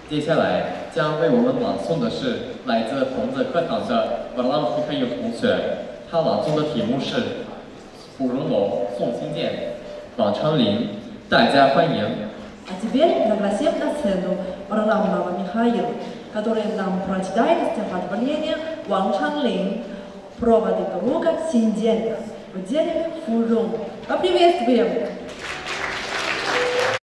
接下来将为我们朗诵的是来自同子课堂的Varlam Shukayu同学，他朗诵的题目是《芙蓉楼送辛渐》，王昌龄，大家欢迎。 А теперь пригласим на сцену Варламова Михаила, который нам прочитает стихотворение Ван Чанлин «Проводы друга Синдзяня» в дереве Фурун. Поприветствуем!